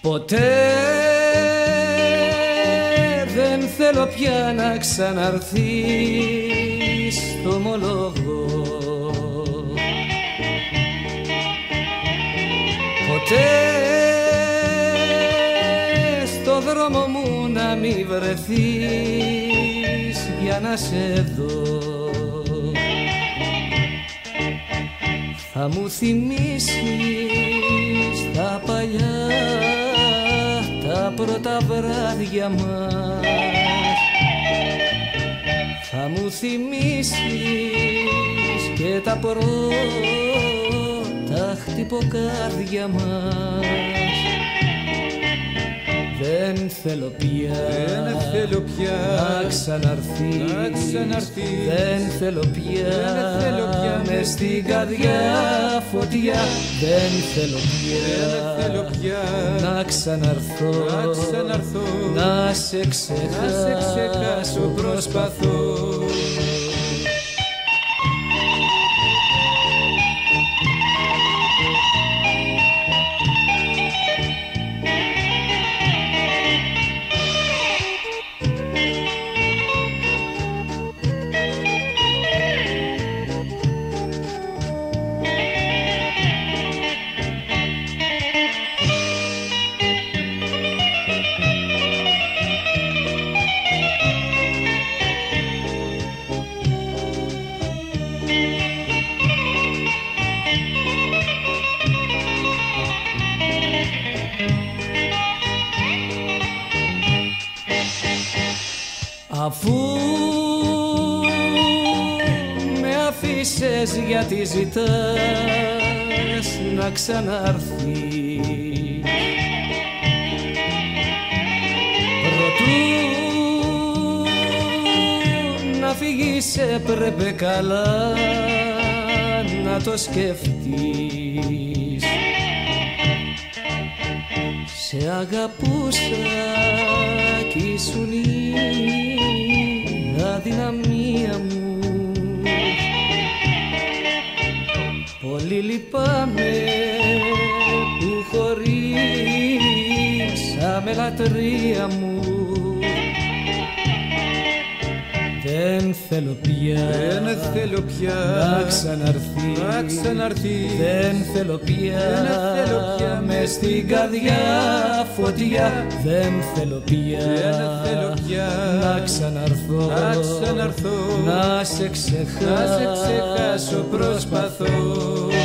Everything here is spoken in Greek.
Ποτέ δεν θέλω πια να ξαναρθείς, το ομολόγω. Ποτέ στο δρόμο μου να μη βρεθείς για να σε δω. Θα μου θυμίσεις τα παλιά, τα πρώτα βράδια μας. Θα μου θυμίσεις και τα πρώτα χτυποκάρδια μας. Δεν θέλω πια να ξαναρθείς, δεν θέλω πια μες στην καρδιά φωτιά. Δεν θέλω πια να ξαναρθώ, να σε ξεχάσω προσπαθώ. Αφού με αφήσες γιατί ζητάς να ξαναρθείς, προτού να φύγεις έπρεπε καλά να το σκεφτείς. Σε αγαπούσα κι ήσουν η αδυναμία μου. Πολύ λυπάμαι που χωρίσαμε λατρεία μου. Δεν θέλω πια να ξαναρθείς, δεν θέλω πια μες στην καρδιά φωτιά. Δεν θέλω πια να ξαναρθώ, να σε ξεχάσω προσπαθώ.